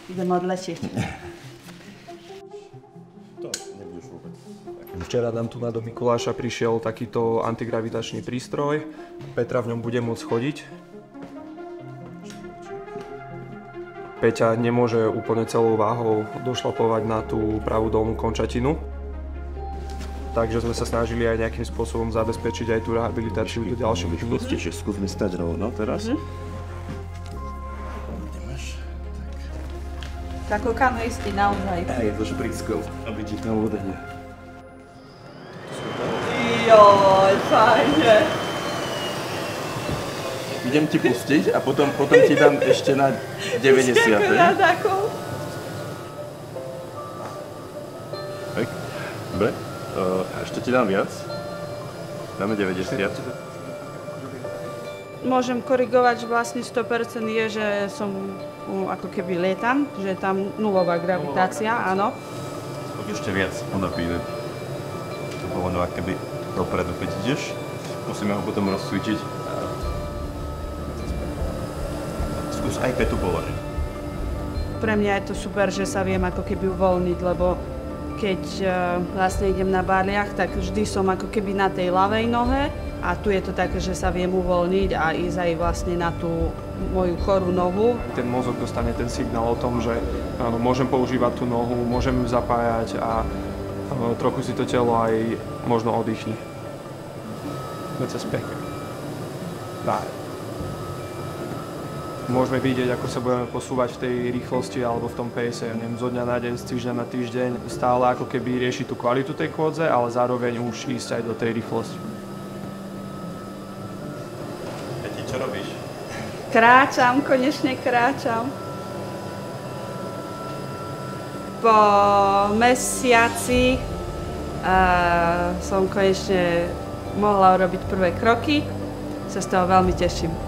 idem odletieť. To nebudeš vôbec. Včera nám tu do Mikuláša prišiel takýto antigravitačný prístroj. Petra v ňom bude môcť chodiť. Peťa nemôže úplne celou váhou došlapovať na tú pravú dolnú končatinu. Takže sme sa snažili aj nejakým spôsobom zabezpečiť aj tú rehabilitáciu do ďalších dní. Čiže skúsme stať rovno teraz. Tako kanoisti naozaj. Je to šprickou, aby ti tam voda nie. Joj, fajne. Idem ti pustiť a potom ti dám ešte na 90. Hej, dobre. Ešte ti dám viac. Dáme 90. Môžem korigovať, že vlastne 100% je, že som ako keby lietam, že je tam nulová gravitácia, áno. Ešte viac odapíne. To bolo keby dopredu, keď ideš. Musíme ho potom rozcvičiť. Skús aj petu položiť. Pre mňa je to super, že sa viem ako keby uvoľniť, lebo keď vlastne idem na barliach, tak vždy som ako keby na tej ľavej nohe a tu je to také, že sa viem uvoľniť a ísť aj vlastne na tú moju chorú nohu. Ten mozog dostane ten signál o tom, že áno, môžem používať tú nohu, môžem ju zapájať a trochu si to telo aj možno oddychne. Veď sa spekne. Môžeme vidieť, ako sa budeme posúvať v tej rýchlosti alebo v tom pace, neviem, zo dňa na deň, z týždňa na týždeň, stále ako keby riešiť tú kvalitu tej kôdze, ale zároveň už ísť aj do tej rýchlosti. Peti, čo robíš? Kráčam, konečne kráčam. Po mesiaci som konečne mohla urobiť prvé kroky, sa z toho veľmi teším.